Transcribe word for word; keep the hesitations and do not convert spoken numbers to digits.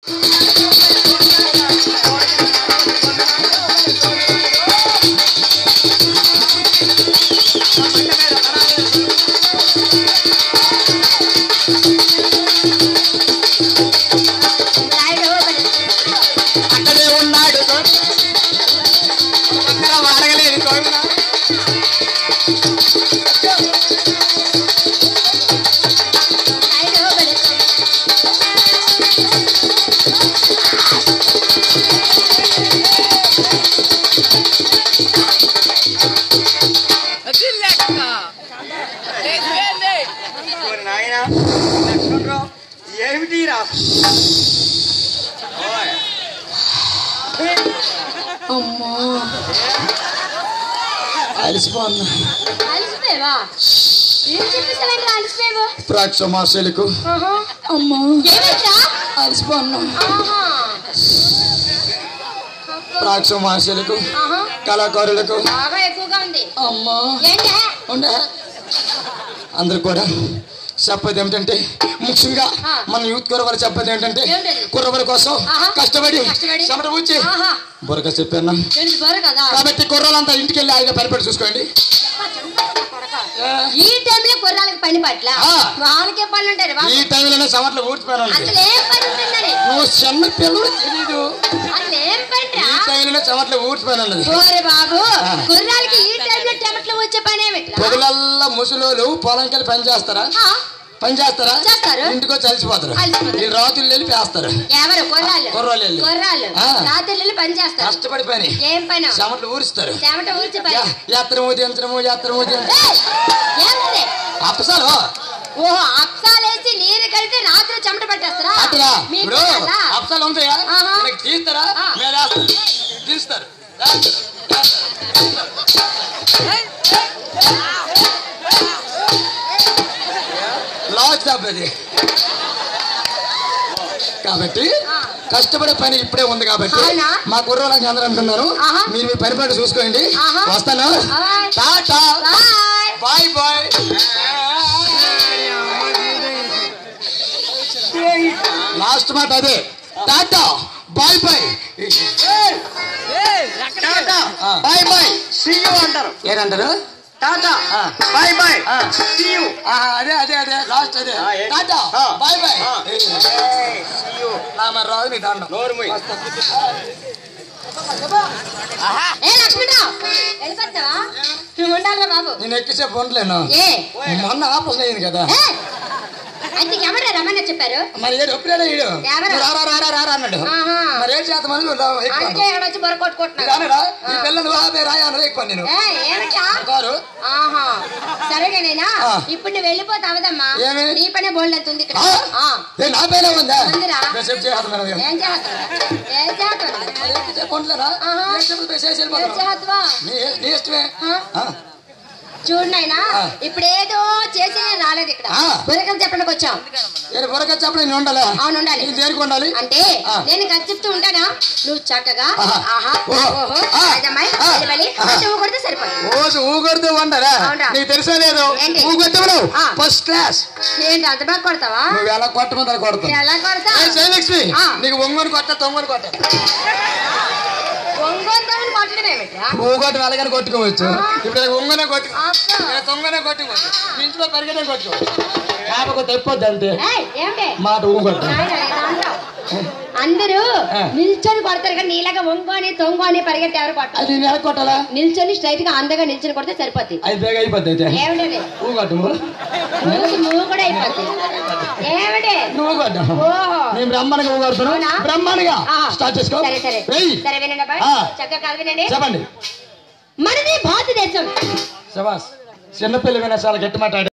అమ్మా అలసిపోన్నా ప్రాక్షమాశలకు అమ్మా అలసిపోన్నా ప్రాక్షమాశలకు కళాకారులకు అమ్మా ఉండే అందరు కూడా చెప్పేది ఏమిటంటే ముఖ్యంగా మన యూత్ కుర్రవారు చెప్పేది ఏంటంటే కుర్రవారి కోసం కష్టపడి చెమట ఊచి బొరక చెప్పాను కాబట్టి కుర్రాలంతా ఇంటికి వెళ్ళి ఆయన పని పెట్టి చూసుకోండి. ఈ టైంలో కుర్రాలకు పని పట్ల వాళ్ళకే పనులు ఉంటారు. ఈ టైంలోనే చెమటలు ఊడ్చిపోయాను నువ్వు చిన్న పిల్లలు తెలీదు ఈ టైంలో చెమటలు ఊడ్చిపోయాను బాబు కుర్రాలకి ఈ టైంలో చెమటలు వచ్చే పని ఏమిటి? పొగలల్లా ముసలోళ్ళు పొలంకెళ్ళి పని చేస్తారా పని చేస్తారా ఇంటికి వచ్చి అలసిపోతారు వీళ్ళు రాత్రులు వెళ్ళి పేస్తారు కష్టపడి పని చెమటలు ఊరుస్తారు యాత్రము యంత్రము యాత్రము అప్పసాలు ఓహో అప్సాలేసి నీరు కలిపి రాత్రి చెమట పట్టేస్తారా? ఇప్పుడు అప్సాలు ఉంటాయా తీస్తారా తీస్తారు లాస్ట్ అది కాబట్టి కష్టపడే పని ఇప్పుడే ఉంది కాబట్టి మా కుర్రోళ్ళకి అందరూ అంటున్నారు మీరు మీ పని పని చూసుకోండి వస్తాను టాటా బాయ్ బాయ్ లాస్ట్ మాట అదే టాటా bye bye bye bye see you అంటారు ఏంటంటారు టాటా బాయ్ బాయ్ సీ యూ అదే అదే అదే లాస్ట్ అదే టాటా బాయ్ బాయ్ సీ యూ నా మరి రాదు నీ దండం నోరు మూయి ఏ లక్ష్మీరావు వెళ్ళిపోతావా? నువ్వు ఉండాలి బాబు. నేను ఎక్కువసేపు ఉండలేను మొన్న ఆపరేషన్ అయింది కదా అయితే ఎవరు రమ్మని చెప్పారు? మరి ఏడు ఒప్పులేడా ఈడు రారా రారా రారా అన్నాడు మరి ఏడు శాతం మంది వచ్చి బొర కొట్టుకుంటున్నాడు ఈ పిల్లలు రాయా ఎక్కువ నేను సరేనేనా ఇప్పుడు నువ్వు వెళ్ళిపోతే అవదమ్మా నీ పనే బోల్డ్ అవుతుంది ఇక్కడ నా పైన ఉందా ఏం చేస్తావా చూడనైనా ఇప్పుడు ఏదో చేసి రాలేదు ఇక్కడ బుర్రకథ చెప్పడానికి వచ్చాం. బుర్రకథ చెప్పడం నేను ఉండాలి అవును ఉండాలి దేనికి ఉండాలి అంటే నేను కథ చెప్తూ ఉంటానా నువ్వు చక్కగా కొడితే సరిపోతుంది ఊగొడితే ఉండాలా నీకు తెలుసా లేదు ఫస్ట్ క్లాస్ ఏంటి అంత బాగా కొడతావా? నువ్వు ఎలా కొట్టమని కొడతావు ఎలా కొడతా జయలక్ష్మి నీకు ఒంగోని కొట్ట తొంగని కొట్ట ఊగొట్టు వెళ్ళగానే కొట్టుకోవచ్చు ఇప్పుడు ఒంగనే కొట్టు తొంగనే కొట్టుకోవచ్చు ఇంట్లో పరిగెనే కొట్టుకోవచ్చు కాకపోతే తెప్పొద్దు అంతే మాట ఊగొట్టు అందరూ నిల్చొని కొడతారు కానీ నీలాగా ఒంగోని తొంగోని పరిగెట్టి ఎవరు కొట్టాలి అది కొట్టాలా నిల్చొని స్ట్రైట్ గా అందగా నిల్చొని కొడితే సరిపోతుంది అది బేగ అయిపోద్ది అయితే ఏమిటది ఊగొట్టు నువ్వు కూడా అయిపోతుంది ఏమిటి నువ్వు కొట్టు నేను బ్రహ్మాండంగా ఊగొడుతున్నా బ్రహ్మాండంగా స్టార్ట్ చేసుకో సరే సరే సరే వినండి చక్కగా కాదు వినండి చెప్పండి మనది భారతదేశం శబాస్ చిన్నపిల్ల వినా చాలా గట్టి మాట్లాడు